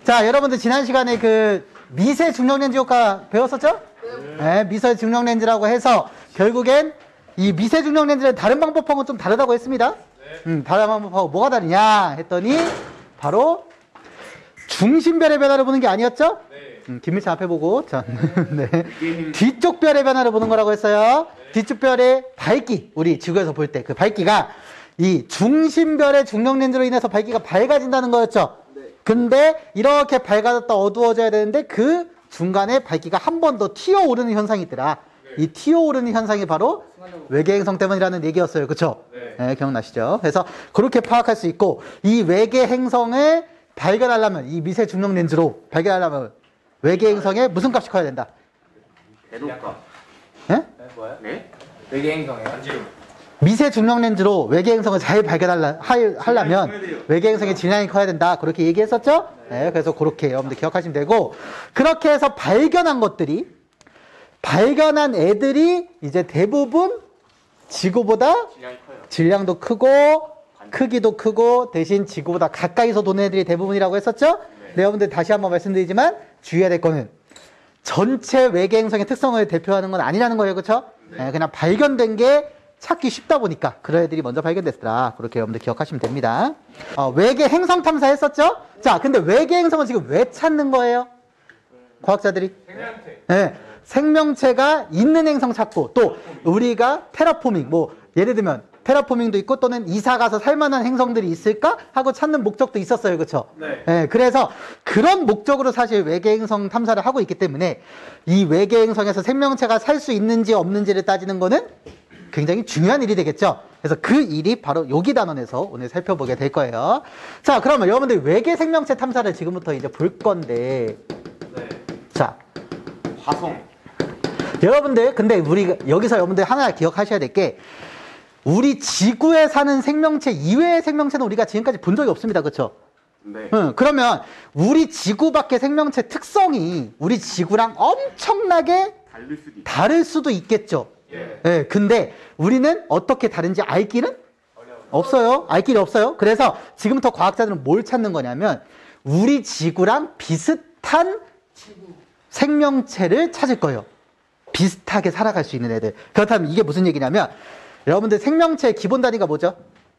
자, 여러분들 지난 시간에 그 미세 중력렌즈 효과 배웠었죠? 네, 미세 중력렌즈라고 해서 결국엔 이 미세 중력렌즈는 다른 방법하고는 좀 다르다고 했습니다. 다른 방법하고 뭐가 다르냐 했더니 바로 중심별의 변화를 보는 게 아니었죠? 김밀찬 앞에 보고 자, 네. 뒤쪽 별의 변화를 보는 거라고 했어요. 뒤쪽 별의 밝기, 우리 지구에서 볼 때 그 밝기가 이 중심별의 중력렌즈로 인해서 밝기가 밝아진다는 거였죠. 근데 이렇게 밝아졌다 어두워져야 되는데 그 중간에 밝기가 한 번 더 튀어오르는 현상이 있더라. 이 튀어오르는 현상이 바로 외계 행성 때문이라는 얘기였어요. 그쵸? 네, 기억나시죠? 그래서 그렇게 파악할 수 있고, 이 외계 행성을 발견하려면, 이 미세 중력 렌즈로 발견하려면 외계 행성에 무슨 값이 커야 된다? 대독값. 네? 네? 외계 행성에 반지름. 미세 중력 렌즈로 외계 행성을 잘 발견하려면 외계 행성의 질량이 커야 된다. 그렇게 얘기했었죠? 네, 그래서 그렇게 여러분들 기억하시면 되고, 그렇게 해서 발견한 애들이 이제 대부분 지구보다 질량도 크고 크기도 크고 대신 지구보다 가까이서 도는 애들이 대부분이라고 했었죠? 네, 여러분들 다시 한번 말씀드리지만 주의해야 될 거는 전체 외계 행성의 특성을 대표하는 건 아니라는 거예요. 그렇죠? 네, 그냥 발견된 게 찾기 쉽다 보니까 그런 애들이 먼저 발견됐더라. 그렇게 여러분들 기억하시면 됩니다. 외계 행성 탐사 했었죠? 자, 근데 외계 행성은 지금 왜 찾는 거예요? 과학자들이? 생명체. 네, 생명체가 있는 행성 찾고, 또 우리가 테라포밍, 뭐 예를 들면 테라포밍도 있고 또는 이사 가서 살만한 행성들이 있을까 하고 찾는 목적도 있었어요. 그렇죠? 네. 네, 그래서 그런 목적으로 사실 외계 행성 탐사를 하고 있기 때문에 이 외계 행성에서 생명체가 살 수 있는지 없는지를 따지는 거는 굉장히 중요한 일이 되겠죠. 그래서 그 일이 바로 여기 단원에서 오늘 살펴보게 될 거예요. 자, 그러면 여러분들 외계 생명체 탐사를 지금부터 이제 볼 건데, 자, 화성. 여러분들, 근데 우리 여기서 여러분들 하나 기억하셔야 될 게, 우리 지구에 사는 생명체 이외의 생명체는 우리가 지금까지 본 적이 없습니다. 그렇죠? 네. 그러면 우리 지구 밖의 생명체 특성이 우리 지구랑 엄청나게 다를 수도 있겠죠. 예. 근데 우리는 어떻게 다른지 알 길은 없어요. 알 길이 없어요. 그래서 지금부터 과학자들은 뭘 찾는 거냐면 우리 지구랑 비슷한 생명체를 찾을 거예요. 비슷하게 살아갈 수 있는 애들. 그렇다면 이게 무슨 얘기냐면, 여러분들 생명체의 기본 단위가 뭐죠?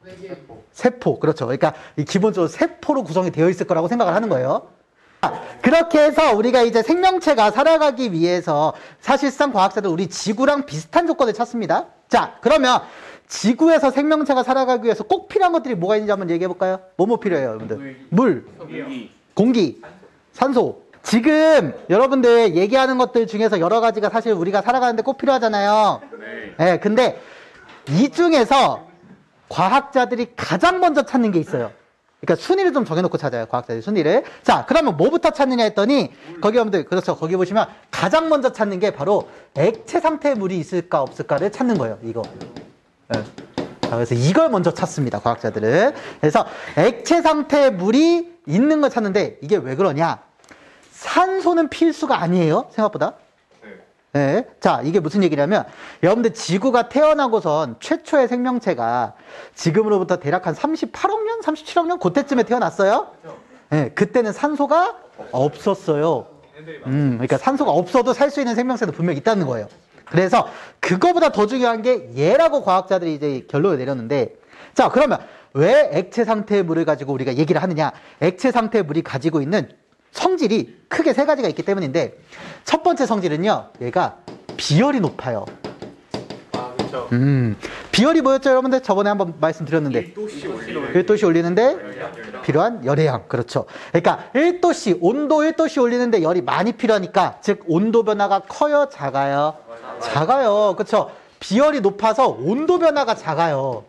세포. 그렇죠. 그러니까 기본적으로 세포로 구성이 되어 있을 거라고 생각을 하는 거예요. 그렇게 해서 우리가 이제 생명체가 살아가기 위해서 사실상 과학자들 우리 지구랑 비슷한 조건을 찾습니다. 자, 그러면 지구에서 생명체가 살아가기 위해서 꼭 필요한 것들이 뭐가 있는지 한번 얘기해 볼까요? 뭐뭐 필요해요, 여러분들? 물, 공기, 산소. 지금 여러분들 얘기하는 것들 중에서 여러 가지가 사실 우리가 살아가는데 꼭 필요하잖아요. 네, 근데 이 중에서 과학자들이 가장 먼저 찾는 게 있어요. 그러니까 순위를 좀 정해놓고 찾아요. 과학자들이 순위를. 자, 그러면 뭐부터 찾느냐 했더니 거기 여러분들, 그렇죠. 거기 보시면 가장 먼저 찾는 게 바로 액체 상태의 물이 있을까 없을까를 찾는 거예요. 이거. 네. 자, 그래서 이걸 먼저 찾습니다. 과학자들은. 그래서 액체 상태의 물이 있는 걸 찾는데 이게 왜 그러냐? 산소는 필수가 아니에요. 생각보다. 네. 자, 이게 무슨 얘기냐면 여러분들 지구가 태어나고선 최초의 생명체가 지금으로부터 대략 한 38억 년, 37억 년 그때쯤에 태어났어요. 네, 그때는 산소가 없었어요. 그러니까 산소가 없어도 살 수 있는 생명체도 분명히 있다는 거예요. 그래서 그거보다 더 중요한 게 얘라고 과학자들이 이제 결론을 내렸는데, 자, 그러면 왜 액체 상태의 물을 가지고 우리가 얘기를 하느냐? 액체 상태의 물이 가지고 있는 성질이 크게 세 가지가 있기 때문인데, 첫 번째 성질은요, 얘가 비열이 높아요. 아, 그렇죠. 비열이 뭐였죠, 여러분들? 저번에 한번 말씀드렸는데 1도씨 올리는데 필요한 열의 양. 그렇죠. 그러니까 1도씨, 온도 1도씨 올리는데 열이 많이 필요하니까, 즉 온도 변화가 커요, 작아요? 작아요. 그렇죠. 비열이 높아서 온도 변화가 작아요.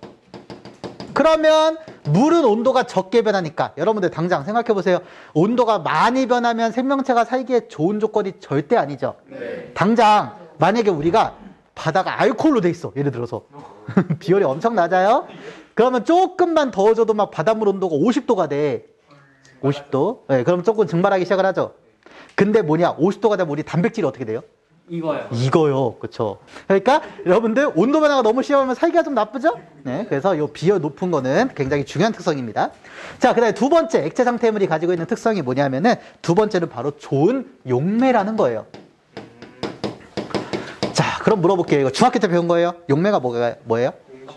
그러면 물은 온도가 적게 변하니까 여러분들 당장 생각해 보세요. 온도가 많이 변하면 생명체가 살기에 좋은 조건이 절대 아니죠. 네. 당장 만약에 우리가 바다가 알코올로 돼 있어. 예를 들어서 비열이 엄청 낮아요. 그러면 조금만 더워져도 막 바닷물 온도가 50도가 돼. 50도. 네, 그럼 조금 증발하기 시작을 하죠. 근데 뭐냐? 50도가 되면 우리 단백질이 어떻게 돼요? 이거요. 이거요. 그쵸. 그러니까 여러분들 온도 변화가 너무 심하면 살기가 좀 나쁘죠? 네. 그래서 이 비어 높은 거는 굉장히 중요한 특성입니다. 자, 그 다음에 두 번째 액체 상태물이 가지고 있는 특성이 뭐냐면은 두 번째는 바로 좋은 용매라는 거예요. 자, 그럼 물어볼게요. 이거 중학교 때 배운 거예요. 용매가 뭐예요?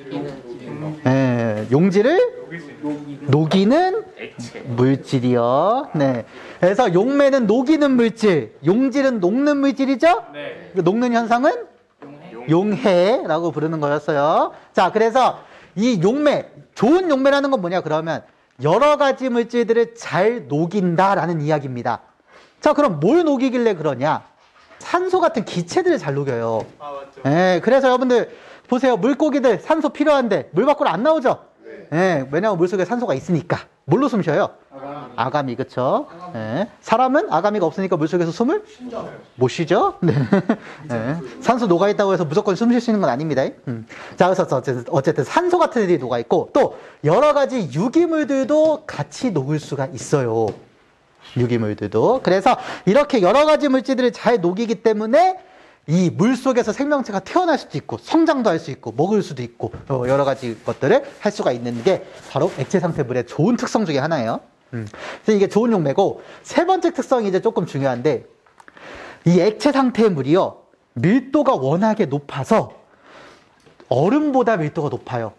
네, 용지를 녹이는 물질이요. 네. 그래서 용매는 녹이는 물질, 용질은 녹는 물질이죠? 네. 녹는 현상은 용해라고 부르는 거였어요. 자, 그래서 이 용매, 좋은 용매라는 건 뭐냐 그러면 여러 가지 물질들을 잘 녹인다라는 이야기입니다. 자, 그럼 뭘 녹이길래 그러냐? 산소 같은 기체들을 잘 녹여요. 아, 맞죠. 네, 그래서 여러분들 보세요. 물고기들 산소 필요한데 물 밖으로 안 나오죠? 네, 왜냐하면 물속에 산소가 있으니까. 뭘로 숨 쉬어요? 아가미, 그쵸? 네. 사람은 아가미가 없으니까 물속에서 숨을 못 쉬죠? 네. 네. 산소 녹아있다고 해서 무조건 숨 쉴 수 있는 건 아닙니다. 자, 그래서 어쨌든 산소 같은 애들이 녹아있고 또 여러 가지 유기물들도 같이 녹을 수가 있어요. 유기물들도. 그래서 이렇게 여러 가지 물질들을 잘 녹이기 때문에 이 물속에서 생명체가 태어날 수도 있고 성장도 할 수 있고 먹을 수도 있고 여러 가지 것들을 할 수가 있는 게 바로 액체 상태물의 좋은 특성 중에 하나예요. 그래서 이게 좋은 용매고 세 번째 특성이 이제 조금 중요한데 이 액체 상태물이요 밀도가 워낙에 높아서 얼음보다 밀도가 높아요.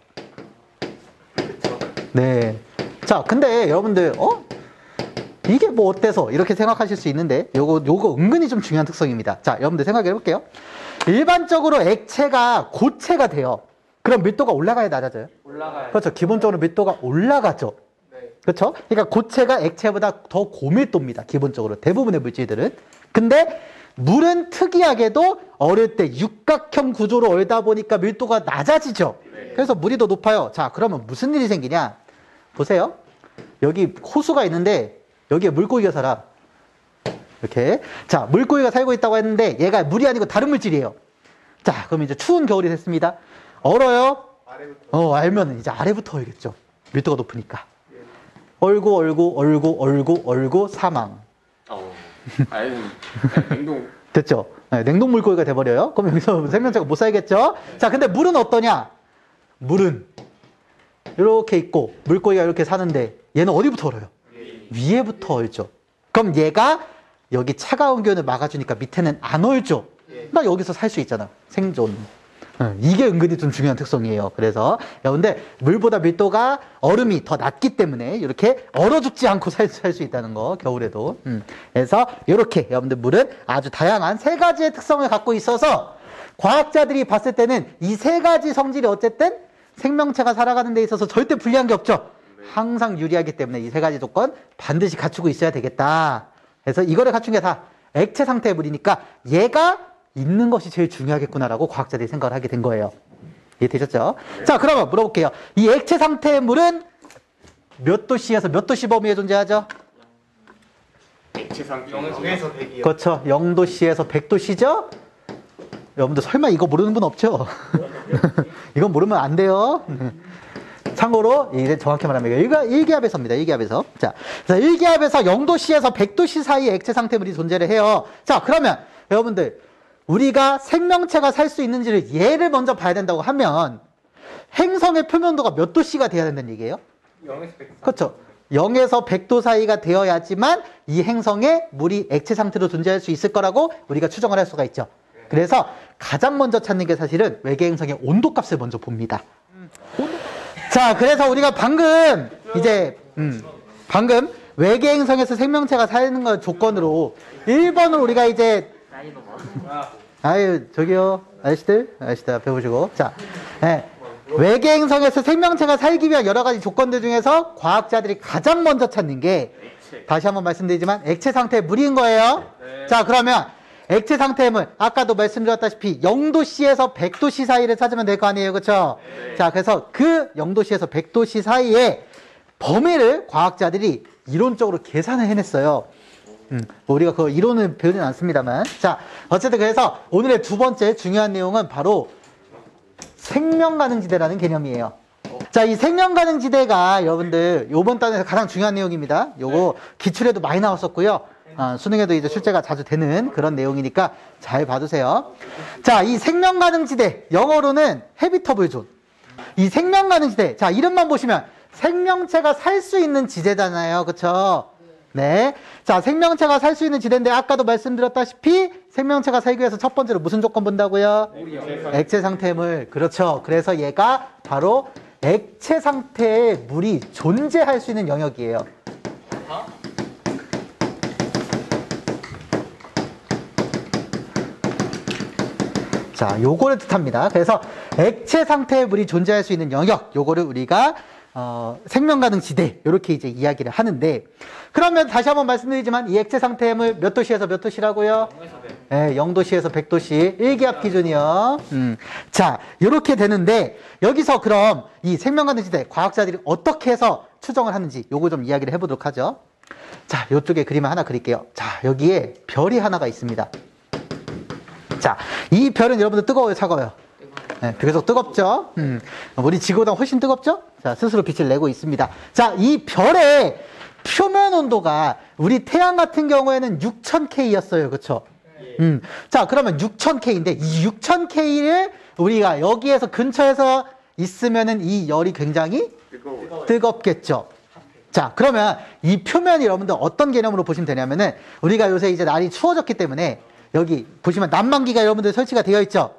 네. 자, 근데 여러분들 이게 뭐 어때서 이렇게 생각하실 수 있는데 요거 은근히 좀 중요한 특성입니다. 자, 여러분들 생각해 볼게요. 일반적으로 액체가 고체가 돼요. 그럼 밀도가 올라가야 낮아져요? 올라가요. 그렇죠. 기본적으로 밀도가 올라가죠. 네. 그렇죠? 그러니까 고체가 액체보다 더 고밀도입니다. 기본적으로 대부분의 물질들은. 근데 물은 특이하게도 얼을 때 육각형 구조로 얼다 보니까 밀도가 낮아지죠. 그래서 물이 더 높아요. 자, 그러면 무슨 일이 생기냐? 보세요. 여기 호수가 있는데 여기에 물고기가 살아. 이렇게. 자, 물고기가 살고 있다고 했는데 얘가 물이 아니고 다른 물질이에요. 자, 그럼 이제 추운 겨울이 됐습니다. 얼어요? 아래부터. 알면 이제 아래부터 얼겠죠. 밀도가 높으니까. 얼고 사망. 아니, 냉동. 됐죠? 네, 냉동 물고기가 돼버려요. 그럼 여기서 생명체가 못 살겠죠? 자, 근데 물은 어떠냐? 물은 이렇게 있고 물고기가 이렇게 사는데 얘는 어디부터 얼어요? 위에부터 얼죠. 그럼 얘가 여기 차가운 기운을 막아주니까 밑에는 안 얼죠. 나 여기서 살 수 있잖아. 생존. 이게 은근히 좀 중요한 특성이에요. 그래서 여러분들 물보다 밀도가 얼음이 더 낮기 때문에 이렇게 얼어 죽지 않고 살 수 있다는 거 겨울에도. 그래서 이렇게 여러분들 물은 아주 다양한 세 가지의 특성을 갖고 있어서 과학자들이 봤을 때는 이 세 가지 성질이 어쨌든 생명체가 살아가는 데 있어서 절대 불리한 게 없죠. 항상 유리하기 때문에 이 세 가지 조건 반드시 갖추고 있어야 되겠다. 그래서 이거를 갖춘 게 다 액체 상태의 물이니까 얘가 있는 것이 제일 중요하겠구나라고 과학자들이 생각을 하게 된 거예요. 이해되셨죠? 자, 그러면 물어볼게요. 이 액체 상태의 물은 몇 도씨에서 몇 도씨 범위에 존재하죠? 액체 상태. 0에서 100이요. 그렇죠. 0도씨에서 100도씨죠? 여러분들 설마 이거 모르는 분 없죠? 이건 모르면 안 돼요. 참고로 이제 정확히 말하면 일기압에서입니다. 일기압에서. 자, 그래서 일기압에서 0도씨에서 100도씨 사이에 액체 상태물이 존재를 해요. 자, 그러면 여러분들 우리가 생명체가 살 수 있는지를 얘를 먼저 봐야 된다고 하면 행성의 표면도가 몇 도씨가 돼야 된다는 얘기예요? 0에서 100. 그렇죠. 0에서 100도 사이가 되어야지만 이 행성에 물이 액체 상태로 존재할 수 있을 거라고 우리가 추정을 할 수가 있죠. 그래서 가장 먼저 찾는 게 사실은 외계 행성의 온도값을 먼저 봅니다. 자, 그래서 우리가 방금 외계 행성에서 생명체가 사는 걸 조건으로 1번으로 우리가 이제 저기요 아저씨들 앞에 보시고 자, 외계 행성에서 생명체가 살기 위한 여러 가지 조건들 중에서 과학자들이 가장 먼저 찾는 게 다시 한번 말씀드리지만 액체 상태의 물인 거예요. 자, 그러면 액체 상태의 물 아까도 말씀드렸다시피 0도씨에서 100도씨 사이를 찾으면 될 거 아니에요, 그렇죠? 자, 그래서 그 0도씨에서 100도씨 사이에 범위를 과학자들이 이론적으로 계산을 해냈어요. 우리가 그 이론을 배우진 않습니다만. 자, 어쨌든 그래서 오늘의 두 번째 중요한 내용은 바로 생명 가능지대라는 개념이에요. 자, 이 생명가능지대가 여러분들 요번 단에서 가장 중요한 내용입니다. 요거 기출에도 많이 나왔었고요. 수능에도 이제 출제가 자주 되는 그런 내용이니까 잘 봐두세요. 자, 이 생명가능지대, 영어로는 해비터블 존. 이 생명가능지대, 자, 이름만 보시면 생명체가 살 수 있는 지대잖아요. 그쵸? 네. 자, 생명체가 살 수 있는 지대인데 아까도 말씀드렸다시피 생명체가 살기 위해서 첫 번째로 무슨 조건 본다고요? 액체 상태의 물. 그렇죠. 그래서 얘가 바로 액체 상태의 물이 존재할 수 있는 영역이에요. 자, 요거를 뜻합니다. 그래서 액체 상태의 물이 존재할 수 있는 영역, 요거를 우리가 생명가능 지대 이렇게 이제 이야기를 하는데, 그러면 다시 한번 말씀드리지만 이 액체 상태의 물 몇 도씨에서 몇 도씨라고요? 0도씨에서 100도씨 1기압 기준이요. 자, 이렇게 되는데 여기서 그럼 이 생명가능 지대 과학자들이 어떻게 해서 추정을 하는지 요거 좀 이야기를 해보도록 하죠. 자, 요쪽에 그림을 하나 그릴게요. 자, 여기에 별이 하나가 있습니다. 자, 이 별은 여러분들 뜨거워요, 차가워요? 네, 계속 뜨겁죠? 우리 지구보다 훨씬 뜨겁죠? 자, 스스로 빛을 내고 있습니다. 자, 이 별의 표면 온도가 우리 태양 같은 경우에는 6000K였어요. 그쵸? 자, 그러면 6000K인데 이 6000K를 우리가 여기에서 근처에서 있으면은 이 열이 굉장히 뜨겁겠죠. 자, 그러면 이 표면이 여러분들 어떤 개념으로 보시면 되냐면은 우리가 요새 이제 날이 추워졌기 때문에 여기 보시면 난방기가 여러분들 설치가 되어 있죠?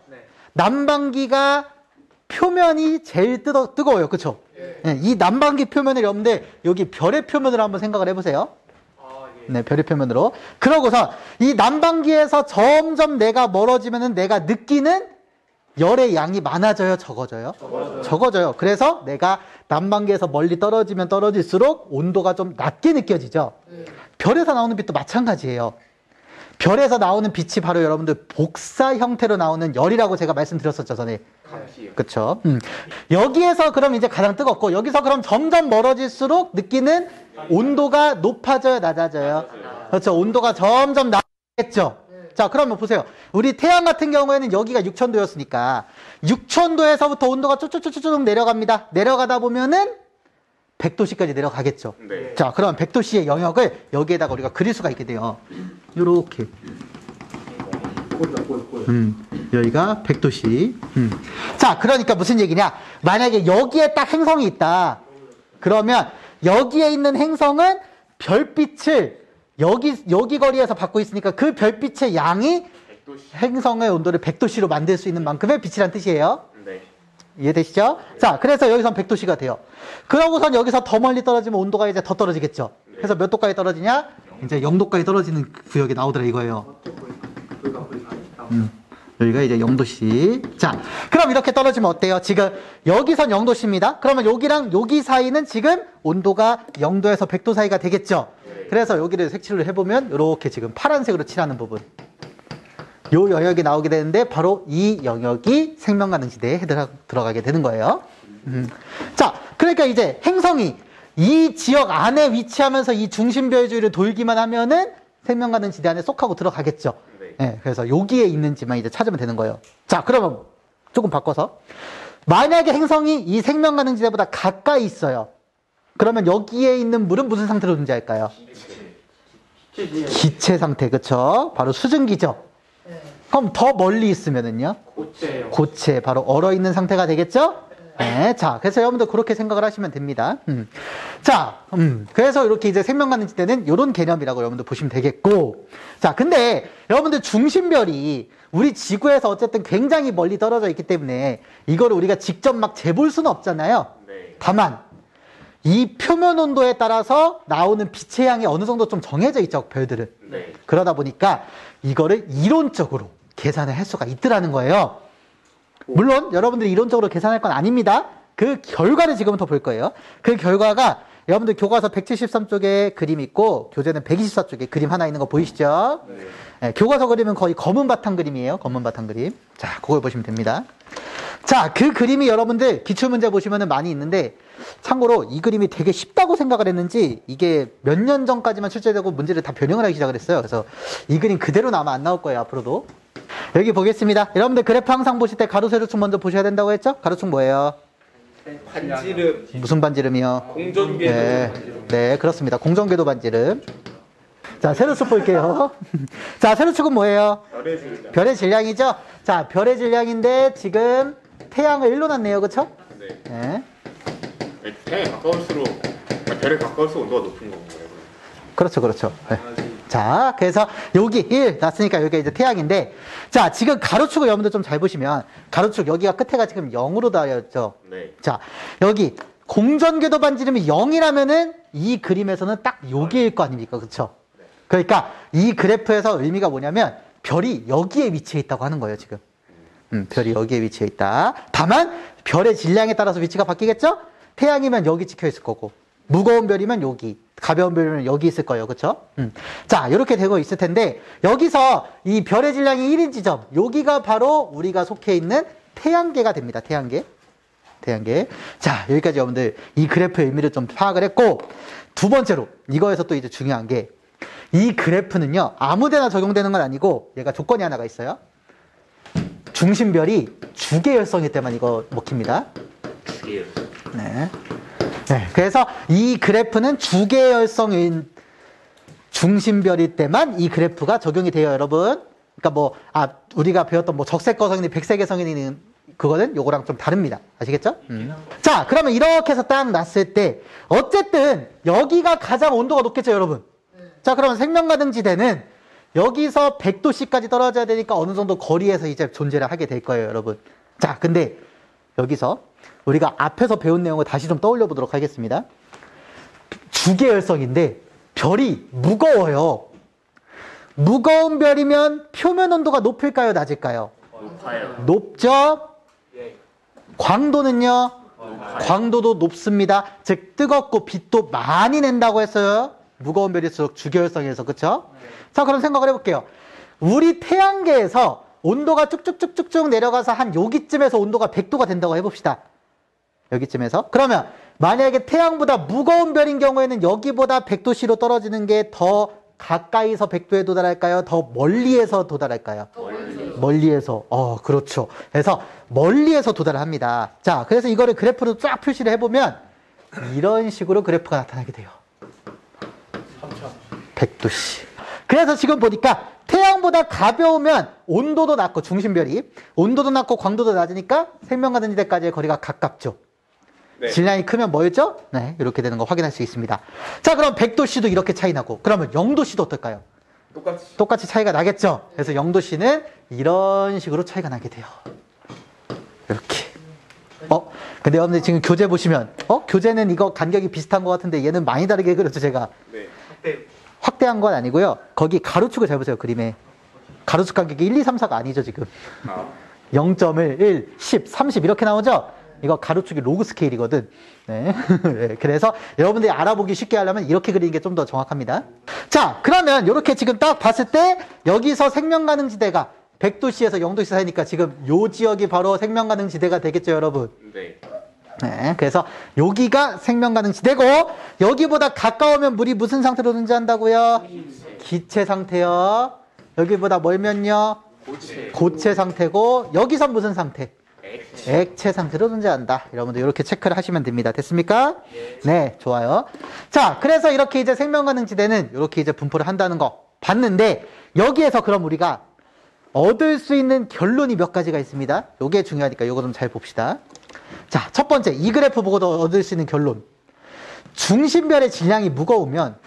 난방기가 표면이 제일 뜨거워요. 그쵸? 네, 이 난방기 표면을 여러분들 여기 별의 표면으로 한번 생각을 해보세요. 네, 별의 표면으로. 그러고서 이 난방기에서 점점 내가 멀어지면은 내가 느끼는 열의 양이 많아져요, 적어져요? 적어져요. 그래서 내가 난방기에서 멀리 떨어지면 떨어질수록 온도가 좀 낮게 느껴지죠? 별에서 나오는 빛도 마찬가지예요. 별에서 나오는 빛이 바로 여러분들 복사 형태로 나오는 열이라고 제가 말씀드렸었죠, 전에. 그쵸? 여기에서 그럼 이제 가장 뜨겁고, 여기서 그럼 점점 멀어질수록 느끼는 온도가 높아져요, 낮아져요? 그렇죠. 온도가 점점 낮겠죠? 자, 그러면 보세요. 우리 태양 같은 경우에는 여기가 6000도였으니까, 6000도에서부터 온도가 쭉쭉쭉쭉 내려갑니다. 내려가다 보면은 100도씨까지 내려가겠죠. 네. 자, 그럼 100도씨의 영역을 여기에다가 우리가 그릴 수가 있게 돼요. 요렇게. 여기가 100도씨. 자, 그러니까 무슨 얘기냐? 만약에 여기에 딱 행성이 있다. 그러면 여기에 있는 행성은 별빛을 여기 거리에서 받고 있으니까 그 별빛의 양이 100도씨. 행성의 온도를 100도씨로 만들 수 있는 만큼의 빛이란 뜻이에요. 네. 이해되시죠? 자, 그래서 여기선 100도씨가 돼요. 그러고선 여기서 더 멀리 떨어지면 온도가 이제 더 떨어지겠죠. 그래서 몇 도까지 떨어지냐? 이제 0도까지 떨어지는 구역이 나오더라 이거예요. 여기가 이제 0도씨. 자, 그럼 이렇게 떨어지면 어때요? 지금 여기선 0도씨입니다. 그러면 여기랑 여기 사이는 지금 온도가 0도에서 100도 사이가 되겠죠. 그래서 여기를 색칠을 해보면 이렇게 지금 파란색으로 칠하는 부분. 요 영역이 나오게 되는데 바로 이 영역이 생명가능지대에 들어가게 되는 거예요. 자, 그러니까 이제 행성이 이 지역 안에 위치하면서 이 중심별주위를 돌기만 하면은 생명가능지대 안에 쏙 하고 들어가겠죠. 네, 그래서 여기에 있는지만 이제 찾으면 되는 거예요. 자, 그러면 조금 바꿔서 만약에 행성이 이 생명가능지대보다 가까이 있어요. 그러면 여기에 있는 물은 무슨 상태로 존재할까요? 기체 상태, 그쵸? 바로 수증기죠. 그럼 더 멀리 있으면은요? 고체, 바로 얼어있는 상태가 되겠죠? 네, 자, 그래서 여러분들 그렇게 생각을 하시면 됩니다. 자, 그래서 이렇게 이제 생명가능지대는 이런 개념이라고 여러분들 보시면 되겠고. 자, 근데 여러분들 중심별이 우리 지구에서 어쨌든 굉장히 멀리 떨어져 있기 때문에 이거를 우리가 직접 막 재볼 수는 없잖아요. 다만, 이 표면 온도에 따라서 나오는 빛의 양이 어느 정도 좀 정해져 있죠, 별들은. 그러다 보니까 이거를 이론적으로 계산을 할 수가 있더라는 거예요. 물론 여러분들이 이론적으로 계산할 건 아닙니다. 그 결과를 지금부터 볼 거예요. 그 결과가 여러분들 교과서 173쪽에 그림 있고 교재는 124쪽에 그림 하나 있는 거 보이시죠? 네, 교과서 그림은 거의 검은 바탕 그림이에요. 검은 바탕 그림. 자, 그걸 보시면 됩니다. 자, 그 그림이 여러분들 기출문제 보시면 많이 있는데 참고로 이 그림이 되게 쉽다고 생각을 했는지 이게 몇 년 전까지만 출제되고 문제를 다 변형을 하기 시작을 했어요. 그래서 이 그림 그대로는 아마 안 나올 거예요, 앞으로도. 여기 보겠습니다. 여러분들 그래프 항상 보실 때 가로 세로축 먼저 보셔야 된다고 했죠? 가로축 뭐예요? 반지름. 무슨 반지름이요? 공전궤도. 네, 네, 그렇습니다. 공전궤도 반지름. 자, 세로축 볼게요. 자, 세로축은 뭐예요? 별의 질량. 별의 질량이죠? 자, 별의 질량인데 지금 태양을 일로 놨네요. 그쵸? 네. 네. 태양에 가까울수록 별에 가까울수록 온도가 높은 건가요? 그렇죠, 그렇죠. 네. 자, 그래서 여기 1 놨으니까 여기가 이제 태양인데, 자, 지금 가로축을 여러분들 좀 잘 보시면, 가로축 여기가 끝에가 지금 0으로 달렸죠. 네. 자, 여기 공전궤도 반지름이 0이라면은 이 그림에서는 딱 여기일 거 아닙니까? 그쵸? 그러니까 이 그래프에서 의미가 뭐냐면, 별이 여기에 위치해 있다고 하는 거예요, 지금. 별이 여기에 위치해 있다. 다만, 별의 질량에 따라서 위치가 바뀌겠죠? 태양이면 여기 찍혀 있을 거고, 무거운 별이면 여기, 가벼운 별이면 여기 있을 거예요. 그쵸? 자, 이렇게 되고 있을 텐데, 여기서 이 별의 질량이 1인 지점, 여기가 바로 우리가 속해 있는 태양계가 됩니다. 태양계. 태양계. 자, 여기까지 여러분들 이 그래프의 의미를 좀 파악을 했고, 두 번째로, 이거에서 또 이제 중요한 게, 이 그래프는요, 아무 데나 적용되는 건 아니고, 얘가 조건이 하나가 있어요. 중심별이 주계열성일 때만 이거 먹힙니다. 주계열성. 네. 네. 그래서 이 그래프는 주계열성인 중심별일 때만 이 그래프가 적용이 돼요, 여러분. 그러니까 우리가 배웠던 적색거성이니 백색외성이니 그거는 요거랑 좀 다릅니다. 아시겠죠? 자, 그러면 이렇게 해서 딱 놨을 때, 어쨌든 여기가 가장 온도가 높겠죠, 여러분? 자, 그러면 생명가능지대는 여기서 100도씨까지 떨어져야 되니까 어느 정도 거리에서 이제 존재를 하게 될 거예요, 여러분. 자, 근데 여기서 우리가 앞에서 배운 내용을 다시 좀 떠올려 보도록 하겠습니다. 주계열성인데 별이 무거워요. 무거운 별이면 표면 온도가 높을까요, 낮을까요? 높아요. 높죠? 예. 광도는요? 광도도 높습니다. 즉 뜨겁고 빛도 많이 낸다고 했어요. 무거운 별일수록 주계열성에서. 그쵸? 자, 그럼 생각을 해볼게요. 우리 태양계에서 온도가 쭉쭉쭉쭉쭉 내려가서 한 여기쯤에서 온도가 100도가 된다고 해봅시다. 여기쯤에서. 그러면 만약에 태양보다 무거운 별인 경우에는 여기보다 100도씨로 떨어지는 게 더 가까이서 100도에 도달할까요? 더 멀리에서 도달할까요? 멀리에서. 그렇죠. 그래서 멀리에서 도달을 합니다. 자, 그래서 이거를 그래프로 쫙 표시를 해보면 이런 식으로 그래프가 나타나게 돼요. 100도씨. 그래서 지금 보니까 태양보다 가벼우면 온도도 낮고, 중심별이 온도도 낮고 광도도 낮으니까 생명가능지대까지의 거리가 가깝죠. 네. 질량이 크면 뭐였죠? 네, 이렇게 되는 거 확인할 수 있습니다. 자, 그럼 100도씨도 이렇게 차이 나고, 그러면 0도씨도 어떨까요? 똑같이 차이가 나겠죠? 그래서 0도씨는 이런 식으로 차이가 나게 돼요. 이렇게. 근데 여러분들 지금 교재 보시면, 교재는 이거 간격이 비슷한 것 같은데 얘는 많이 다르게 그렸죠, 제가? 네. 확대한 건 아니고요. 거기 가로축을 잘 보세요, 그림에. 가로축 간격이 1, 2, 3, 4가 아니죠, 지금. 0.1, 1, 10, 30 이렇게 나오죠? 이거 가로축이 로그 스케일이거든. 네. 네. 그래서 여러분들이 알아보기 쉽게 하려면 이렇게 그리는 게 좀 더 정확합니다. 자, 그러면 이렇게 지금 딱 봤을 때 여기서 생명가능지대가 100도씨에서 0도씨 사이니까 지금 요 지역이 바로 생명가능지대가 되겠죠, 여러분? 네. 네. 그래서 여기가 생명가능지대고, 여기보다 가까우면 물이 무슨 상태로 존재한다고요? 기체 상태요. 여기보다 멀면요? 고체 상태고, 여기선 무슨 상태? 액체 상태로 존재한다. 여러분들 이렇게 체크를 하시면 됩니다. 됐습니까? 네, 좋아요. 자, 그래서 이렇게 이제 생명가능지대는 이렇게 이제 분포를 한다는 거 봤는데, 여기에서 그럼 우리가 얻을 수 있는 결론이 몇 가지가 있습니다. 요게 중요하니까 이거 좀 잘 봅시다. 자, 첫 번째, 이 그래프 보고도 얻을 수 있는 결론. 중심별의 질량이 무거우면,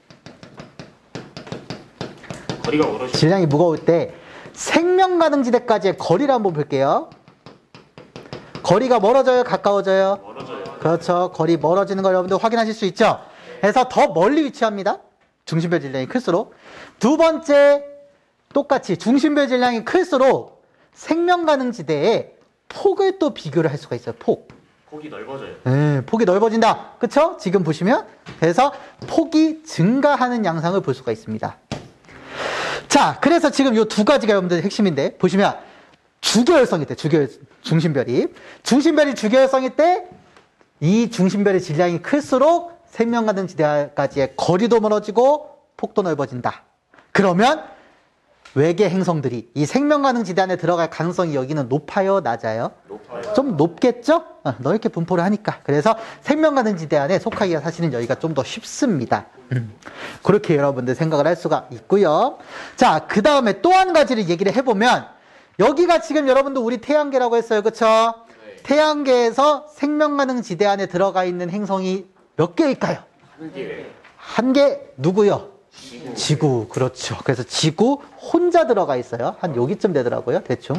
거리가 멀어지죠. 질량이 무거울 때 생명가능지대까지의 거리를 한번 볼게요. 거리가 멀어져요? 가까워져요? 멀어져요. 그렇죠. 거리 멀어지는 걸 여러분들 확인하실 수 있죠? 그래서 더 멀리 위치합니다. 중심별 질량이 클수록. 두 번째, 똑같이 중심별 질량이 클수록 생명가능지대의 폭을 또 비교를 할 수가 있어요. 폭이 넓어져요. 네, 폭이 넓어진다. 그쵸? 지금 보시면. 그래서 폭이 증가하는 양상을 볼 수가 있습니다. 자, 그래서 지금 이 두 가지가 여러분들 핵심인데, 보시면 주계열성일 때, 중심별이 주계열성일 때 이 중심별의 질량이 클수록 생명가능지대까지의 거리도 멀어지고 폭도 넓어진다. 그러면 외계 행성들이 이 생명 가능 지대 안에 들어갈 가능성이 여기는 높아요, 낮아요? 높아요. 좀 높겠죠? 넓게 분포를 하니까. 그래서 생명 가능 지대 안에 속하기가 사실은 여기가 좀 더 쉽습니다. 그렇게 여러분들 생각을 할 수가 있고요. 자, 그 다음에 또 한 가지를 얘기를 해보면 여기가 지금 여러분들 우리 태양계라고 했어요. 그쵸? 네. 태양계에서 생명 가능 지대 안에 들어가 있는 행성이 몇 개일까요? 한 개. 한 개 누구요? 지구. 지구. 그렇죠. 그래서 지구 혼자 들어가 있어요. 한 여기쯤 되더라고요. 대충.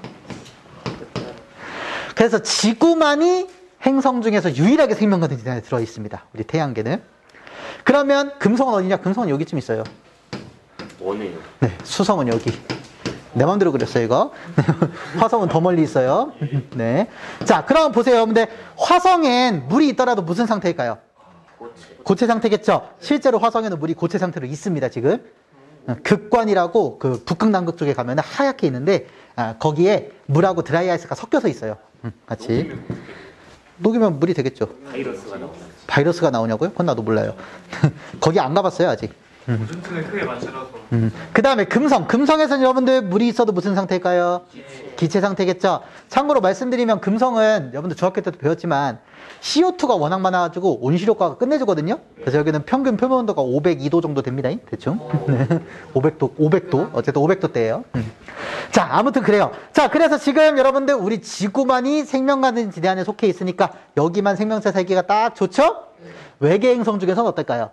그래서 지구만이 행성 중에서 유일하게 생명 가능 지대 안에 들어 있습니다. 우리 태양계는. 그러면 금성은 어디냐? 금성은 여기쯤 있어요. 원해요. 네, 수성은 여기. 내 맘대로 그렸어요, 이거. 화성은 더 멀리 있어요. 네. 자, 그럼 보세요. 여러분들, 화성엔 물이 있더라도 무슨 상태일까요? 고체 상태겠죠? 실제로 화성에는 물이 고체 상태로 있습니다, 지금. 극관이라고 그 북극, 남극 쪽에 가면 하얗게 있는데, 거기에 물하고 드라이아이스가 섞여서 있어요. 같이. 녹이면 물이 되겠죠. 바이러스가 나오나요? 바이러스가 나오냐고요? 그건 나도 몰라요. 거기 안 가봤어요, 아직. 오존층을 크게 만들어서 그 다음에 금성. 금성에서는 여러분들 물이 있어도 무슨 상태일까요? 기체 상태겠죠? 참고로 말씀드리면 금성은 여러분들 중학교 때도 배웠지만 CO2가 워낙 많아가지고 온실효과가 끝내주거든요? 그래서 여기는 평균 표면 온도가 502도 정도 됩니다. 대충. 500도. 어쨌든 500도대예요. 자, 아무튼 그래요. 자, 그래서 지금 여러분들 우리 지구만이 생명 가능 지대 안에 속해 있으니까 여기만 생명체 살기가 딱 좋죠? 외계 행성 중에서는 어떨까요?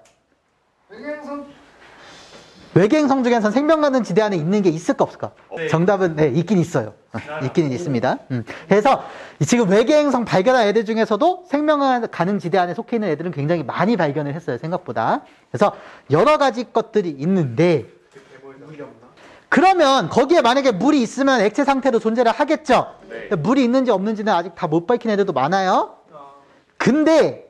외계 행성 중에서는 생명 가능 지대 안에 있는 게 있을까 없을까? 네. 정답은 네, 있긴 있어요. 있기는 있습니다. 그래서 지금 외계 행성 발견한 애들 중에서도 생명 가능 지대 안에 속해 있는 애들은 굉장히 많이 발견을 했어요, 생각보다. 그래서 여러 가지 것들이 있는데 그러면 거기에 만약에 물이 있으면 액체 상태로 존재를 하겠죠? 네. 물이 있는지 없는지는 아직 다 못 밝힌 애들도 많아요. 근데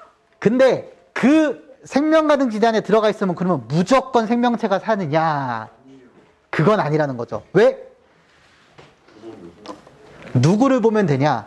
그 생명 가능 지대 안에 들어가 있으면 그러면 무조건 생명체가 사느냐? 그건 아니라는 거죠. 왜? 누구를 보면 되냐?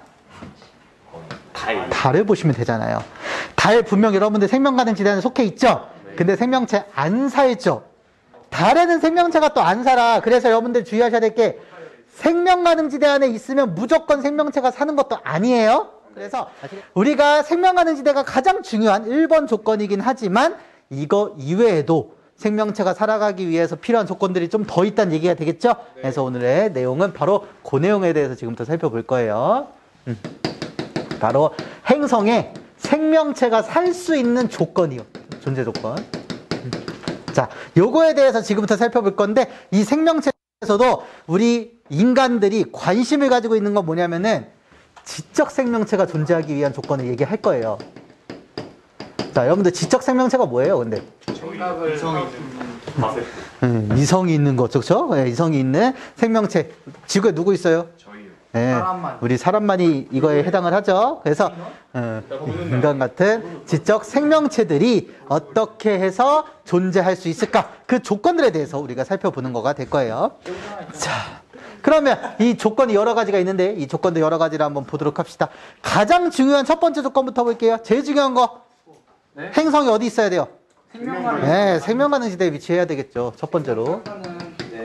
달을 보시면 되잖아요. 달 분명 여러분들 생명 가능 지대 안에 속해 있죠? 근데 생명체 안 살죠? 달에는 생명체가 또 안 살아. 그래서 여러분들 주의하셔야 될 게 생명 가능 지대 안에 있으면 무조건 생명체가 사는 것도 아니에요. 그래서 우리가 생명 가능 지대가 가장 중요한 1번 조건이긴 하지만 이거 이외에도 생명체가 살아가기 위해서 필요한 조건들이 좀 더 있다는 얘기가 되겠죠? 그래서 오늘의 내용은 바로 그 내용에 대해서 지금부터 살펴볼 거예요. 바로 행성에 생명체가 살 수 있는 조건이요. 존재 조건. 자, 요거에 대해서 지금부터 살펴볼 건데 이 생명체에서도 우리 인간들이 관심을 가지고 있는 건 뭐냐면은 지적 생명체가 존재하기 위한 조건을 얘기할 거예요. 자, 여러분들 지적 생명체가 뭐예요, 근데? 이성이 있는 이성이 있는 거, 그렇죠? 네, 이성이 있는 생명체. 지구에 누구 있어요? 저희요. 네, 우리 사람만이 이거에 해당을 하죠. 그래서 인간 같은 지적 생명체들이 어떻게 해서 존재할 수 있을까? 그 조건들에 대해서 우리가 살펴보는 거가 될 거예요. 자, 그러면 이 조건이 여러 가지가 있는데 이 조건도 여러 가지를 한번 보도록 합시다. 가장 중요한 첫 번째 조건부터 볼게요. 제일 중요한 거. 네? 행성이 어디 있어야 돼요? 생명가능. 네, 생명 가능 지대에 위치해야 되겠죠. 첫 번째로. 네.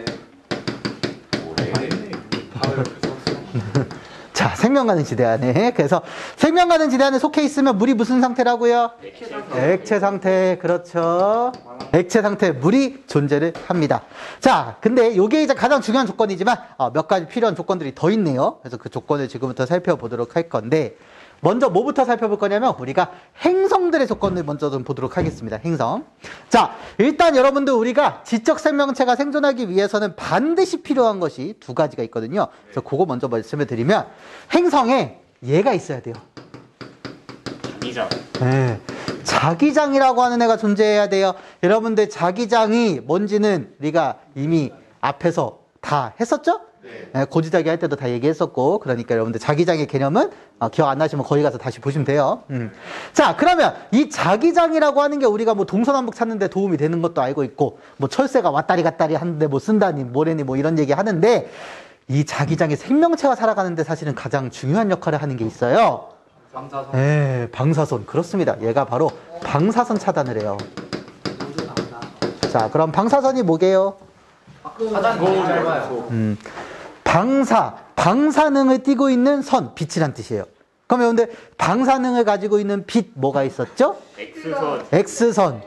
자, 생명 가능 지대 안에. 그래서 생명 가능 지대 안에 속해 있으면 물이 무슨 상태라고요? 액체 상태. 그렇죠. 액체 상태 물이 존재를 합니다. 자, 근데 이게 이제 가장 중요한 조건이지만 몇 가지 필요한 조건들이 더 있네요. 그래서 그 조건을 지금부터 살펴보도록 할 건데 먼저 뭐부터 살펴볼 거냐면 우리가 행성들의 조건을 먼저 좀 보도록 하겠습니다. 행성. 자, 일단 여러분들 우리가 지적 생명체가 생존하기 위해서는 반드시 필요한 것이 두 가지가 있거든요. 그래서 그거 먼저 말씀을 드리면 행성에 얘가 있어야 돼요. 자기장. 네. 자기장이라고 하는 애가 존재해야 돼요. 여러분들 자기장이 뭔지는 우리가 이미 앞에서 다 했었죠? 네, 고지자기 할 때도 다 얘기했었고 그러니까 여러분들 자기장의 개념은 기억 안 나시면 거기 가서 다시 보시면 돼요. 자, 그러면 이 자기장이라고 하는 게 우리가 뭐 동서남북 찾는데 도움이 되는 것도 알고 있고 뭐 철새가 왔다리 갔다리 하는데 뭐 쓴다니 뭐래니 뭐 이런 얘기 하는데 이 자기장에 생명체가 살아가는데 사실은 가장 중요한 역할을 하는 게 있어요. 방사선. 네, 방사선. 그렇습니다. 얘가 바로 방사선 차단을 해요. 자, 그럼 방사선이 뭐게요? 하단이 짧아요. 방사능을 띠고 있는 선, 빛이란 뜻이에요. 그럼 여러분들 방사능을 가지고 있는 빛 뭐가 있었죠? X선. X선,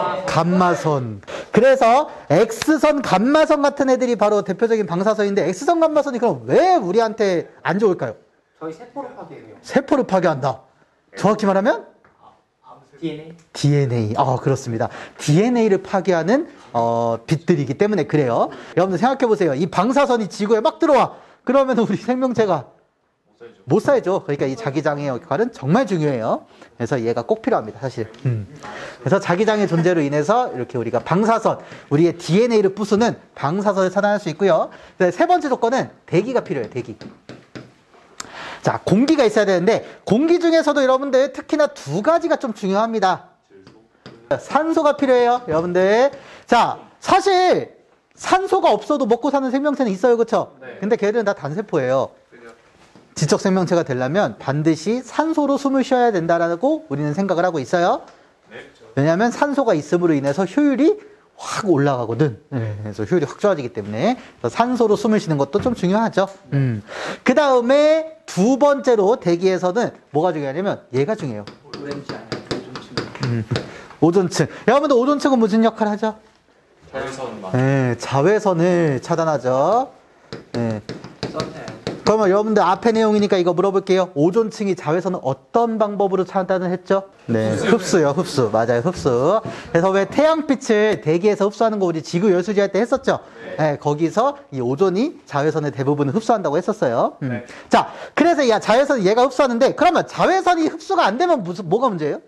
감마선. 그래서 X선, 감마선 같은 애들이 바로 대표적인 방사선인데 X선, 감마선이 그럼 왜 우리한테 안 좋을까요? 저희 세포를 파괴해요. 세포를 파괴한다. 정확히 말하면 DNA. DNA. 그렇습니다. DNA를 파괴하는 빛들이기 때문에 그래요. 여러분들 생각해 보세요. 이 방사선이 지구에 막 들어와. 그러면 우리 생명체가 못 살죠. 그러니까 이 자기장의 역할은 정말 중요해요. 그래서 얘가 꼭 필요합니다, 사실. 그래서 자기장의 존재로 인해서 이렇게 우리가 방사선, 우리의 DNA를 부수는 방사선을 차단할 수 있고요. 세 번째 조건은 대기가 필요해요, 대기. 자, 공기가 있어야 되는데 공기 중에서도 여러분들 특히나 두 가지가 좀 중요합니다. 산소가 필요해요, 여러분들. 자, 사실 산소가 없어도 먹고 사는 생명체는 있어요, 그렇죠? 네. 근데 걔들은 다 단세포예요. 지적 생명체가 되려면 반드시 산소로 숨을 쉬어야 된다라고 우리는 생각을 하고 있어요. 왜냐하면 산소가 있음으로 인해서 효율이 확 올라가거든. 그래서 효율이 확 좋아지기 때문에 산소로 숨을 쉬는 것도 좀 중요하죠. 그 다음에 두 번째로 대기에서는 뭐가 중요하냐면 얘가 중요해요. 오렌지 아니야? 오존층. 여러분들 오존층은 무슨 역할을 하죠? 자외선 자외선을 차단하죠. 선택. 그러면 여러분들 앞에 내용이니까 이거 물어볼게요. 오존층이 자외선을 어떤 방법으로 차단을 했죠? 네, 흡수요, 흡수. 맞아요, 흡수. 그래서 왜 태양빛을 대기에서 흡수하는 거 우리 지구 열수지 할 때 했었죠? 네, 거기서 이 오존이 자외선의 대부분을 흡수한다고 했었어요. 네. 자, 그래서 야 자외선이 얘가 흡수하는데 그러면 자외선이 흡수가 안 되면 뭐가 문제예요?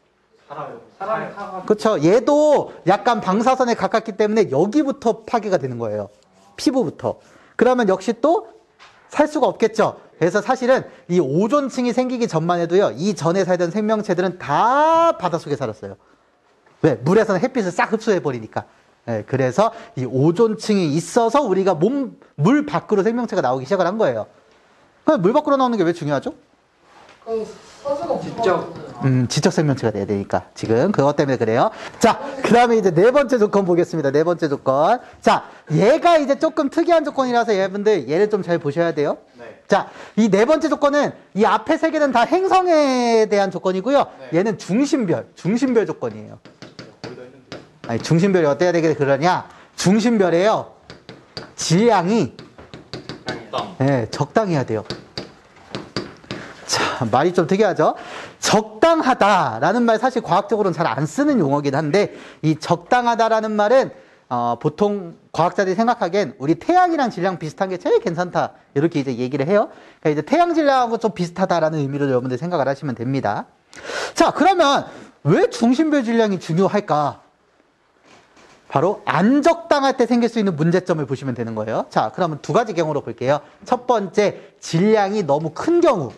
사람이 타가. 그렇죠. 얘도 약간 방사선에 가깝기 때문에 여기부터 파괴가 되는 거예요. 피부부터. 그러면 역시 또 살 수가 없겠죠. 그래서 사실은 이 오존층이 생기기 전만 해도요. 이 전에 살던 생명체들은 다 바닷속에 살았어요. 왜? 물에서는 햇빛을 싹 흡수해 버리니까. 네, 그래서 이 오존층이 있어서 우리가 물 밖으로 생명체가 나오기 시작을 한 거예요. 그럼 물 밖으로 나오는 게 왜 중요하죠? 지적 생명체가 돼야 되니까. 지금 그것 때문에 그래요. 자, 그 다음에 이제 네 번째 조건 보겠습니다. 네 번째 조건. 자, 얘가 이제 조금 특이한 조건이라서 여러분들 얘를 좀 잘 보셔야 돼요. 네. 자, 이 네 번째 조건은 이 앞에 세 개는 다 행성에 대한 조건이고요. 네. 얘는 중심별 조건이에요. 아니, 중심별이 어때야 되게 그러냐? 중심별에요. 질량이 적당해야 돼요. 자, 말이 좀 특이하죠? 적당하다라는 말 사실 과학적으로는 잘 안 쓰는 용어긴 한데 이 적당하다라는 말은 보통 과학자들이 생각하기엔 우리 태양이랑 질량 비슷한 게 제일 괜찮다 이렇게 이제 얘기를 해요. 그러니까 이제 태양 질량하고 좀 비슷하다라는 의미로 여러분들 생각을 하시면 됩니다. 자, 그러면 왜 중심별 질량이 중요할까? 바로 안 적당할 때 생길 수 있는 문제점을 보시면 되는 거예요. 자, 그러면 두 가지 경우로 볼게요. 첫 번째, 질량이 너무 큰 경우.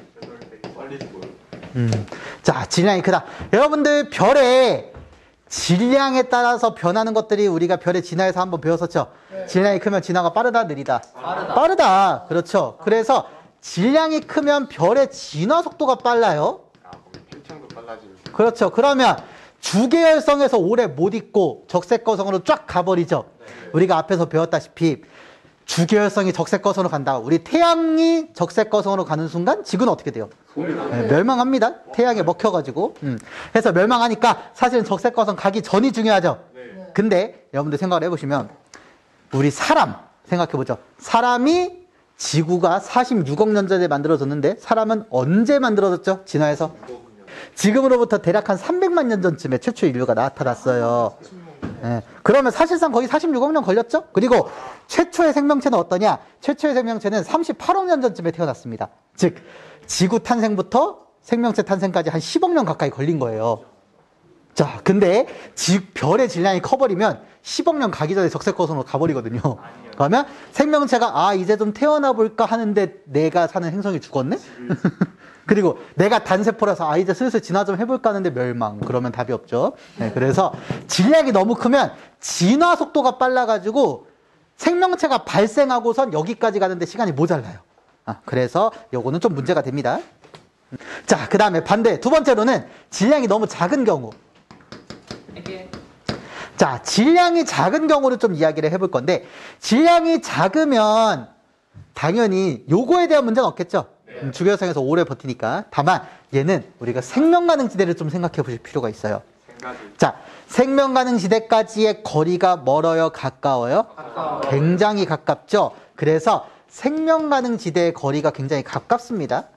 자, 질량이 크다. 여러분들 별의 질량에 따라서 변하는 것들이 우리가 별의 진화에서 한번 배웠었죠. 네. 질량이 크면 진화가 빠르다, 느리다? 빠르다. 그렇죠. 그래서 질량이 크면 별의 진화 속도가 빨라요. 팽창도 빨라지고. 그렇죠. 그러면 주계열성에서 오래 못 있고 적색거성으로 쫙 가버리죠. 우리가 앞에서 배웠다시피 주계열성이 적색거성으로 간다. 우리 태양이 적색거성으로 가는 순간 지구는 어떻게 돼요? 네, 멸망합니다. 태양에 먹혀가지고. 그래서 멸망하니까 사실은 적색거성 가기 전이 중요하죠. 근데 여러분들 생각을 해보시면 우리 사람 생각해보죠. 사람이 지구가 46억 년 전에 만들어졌는데 사람은 언제 만들어졌죠? 진화해서? 지금으로부터 대략 한 300만 년 전쯤에 최초 인류가 나타났어요. 네. 그러면 사실상 거의 46억 년 걸렸죠? 그리고 최초의 생명체는 어떠냐? 최초의 생명체는 38억 년 전쯤에 태어났습니다. 즉 지구 탄생부터 생명체 탄생까지 한 10억 년 가까이 걸린 거예요. 자, 근데 별의 질량이 커버리면 10억 년 가기 전에 적색거성으로 가버리거든요. 그러면 생명체가 이제 좀 태어나 볼까 하는데 내가 사는 행성이 죽었네? 그리고 내가 단세포라서 이제 슬슬 진화 좀 해볼까 하는데 멸망. 그러면 답이 없죠. 네, 그래서 질량이 너무 크면 진화 속도가 빨라가지고 생명체가 발생하고선 여기까지 가는데 시간이 모자라요. 그래서 요거는 좀 문제가 됩니다. 자, 그 다음에 반대 두 번째로는 질량이 너무 작은 경우. 자, 질량이 작은 경우를 좀 이야기를 해볼 건데, 질량이 작으면 당연히 요거에 대한 문제는 없겠죠. 주기율상에서 오래 버티니까. 다만 얘는 우리가 생명가능지대를 좀 생각해 보실 필요가 있어요. 생각이 자, 생명가능지대까지의 거리가 멀어요, 가까워요? 가까워. 굉장히 가깝죠. 그래서 생명가능지대의 거리가 굉장히 가깝습니다.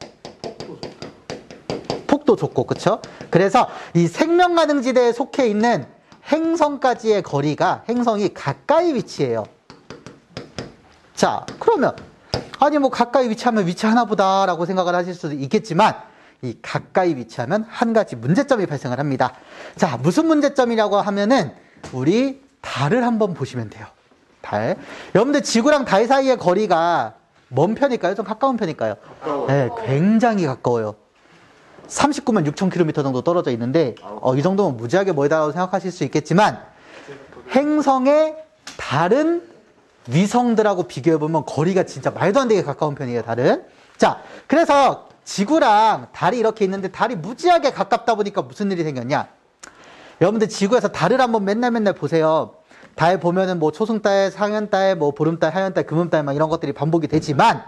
폭도 좁고, 그쵸? 그래서 이 생명가능지대에 속해 있는 행성까지의 거리가, 행성이 가까이 위치해요. 자, 그러면 아니 뭐 가까이 위치하면 위치하나 보다라고 생각을 하실 수도 있겠지만, 이 가까이 위치하면 한 가지 문제점이 발생을 합니다. 자, 무슨 문제점이라고 하면은 우리 달을 한번 보시면 돼요. 달. 여러분들 지구랑 달 사이의 거리가 먼 편일까요? 좀 가까운 편일까요? 네, 굉장히 가까워요. 39만 6천 킬로미터 정도 떨어져 있는데, 이 정도면 무지하게 멀다라고 생각하실 수 있겠지만, 행성의 다른 위성들하고 비교해보면 거리가 진짜 말도 안 되게 가까운 편이에요, 달은. 자, 그래서 지구랑 달이 이렇게 있는데 달이 무지하게 가깝다 보니까 무슨 일이 생겼냐? 여러분들 지구에서 달을 한번 맨날 보세요. 달 보면은 뭐 초승달, 상현달, 뭐 보름달, 하현달, 금음달 막 이런 것들이 반복이 되지만,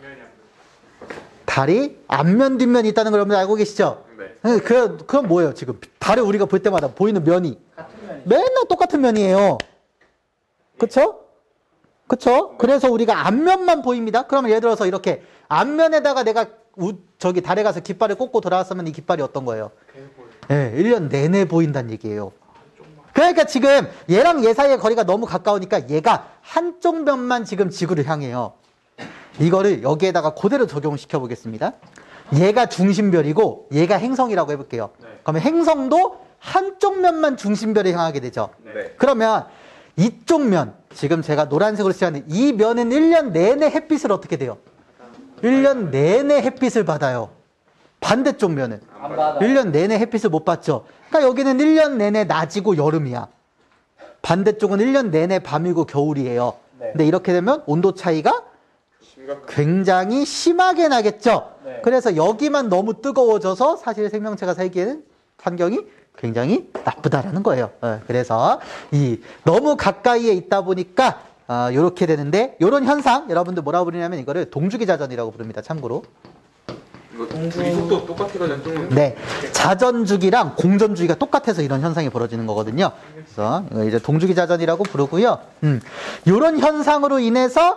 달이 앞면, 뒷면이 있다는 걸 여러분들 알고 계시죠? 네. 그건 뭐예요, 지금? 달을 우리가 볼 때마다 보이는 면이. 같은 면이 맨날 똑같은 면이에요. 그쵸? 그쵸? 그래서 우리가 앞면만 보입니다. 그러면 예를 들어서 이렇게 앞면에다가 내가 저기 달에 가서 깃발을 꽂고 돌아왔으면 이 깃발이 어떤 거예요? 예, 1년 내내 보인다는 얘기예요. 그러니까 지금 얘랑 얘 사이의 거리가 너무 가까우니까 얘가 한쪽 면만 지금 지구를 향해요. 이거를 여기에다가 그대로 적용시켜 보겠습니다. 얘가 중심별이고 얘가 행성이라고 해볼게요. 그러면 행성도 한쪽 면만 중심별을 향하게 되죠. 네. 그러면 이쪽 면, 지금 제가 노란색으로 칠하는 이 면은 1년 내내 햇빛을 어떻게 돼요? 1년 내내 햇빛을 받아요. 반대쪽 면은 안 받아. 1년 내내 햇빛을 못 받죠. 그러니까 여기는 1년 내내 낮이고 여름이야. 반대쪽은 1년 내내 밤이고 겨울이에요. 네. 근데 이렇게 되면 온도 차이가 심각한. 굉장히 심하게 나겠죠. 네. 그래서 여기만 너무 뜨거워져서 사실 생명체가 살기에는 환경이 굉장히 나쁘다라는 거예요. 그래서 이 너무 가까이에 있다 보니까 이렇게 되는데, 이런 현상 여러분들 뭐라고 부르냐면 이거를 동주기 자전이라고 부릅니다. 참고로. 이거 미국도 똑같아가지고 좀. 네, 자전주기랑 공전주기가 똑같아서 이런 현상이 벌어지는 거거든요. 그래서 이거 이제 동주기 자전이라고 부르고요. 이런 현상으로 인해서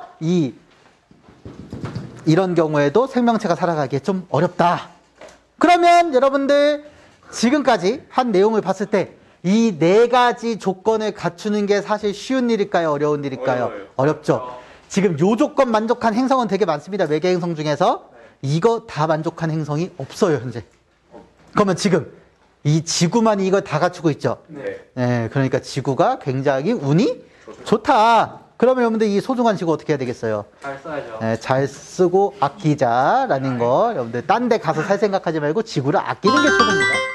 이런 경우에도 생명체가 살아가기에 좀 어렵다. 그러면 여러분들 지금까지 한 내용을 봤을 때 이 네 가지 조건을 갖추는 게 사실 쉬운 일일까요? 어려운 일일까요? 어려워요. 어렵죠. 지금 요 조건 만족한 행성은 되게 많습니다. 외계 행성 중에서. 이거 다 만족한 행성이 없어요, 현재. 그러면 지금 이 지구만 이걸 다 갖추고 있죠. 네. 그러니까 지구가 굉장히 운이 좋다. 그러면 여러분들 이 소중한 지구 어떻게 해야 되겠어요? 잘 써야죠. 잘 쓰고 아끼자라는 거. 여러분들 딴 데 가서 살 생각하지 말고 지구를 아끼는 게 최고입니다.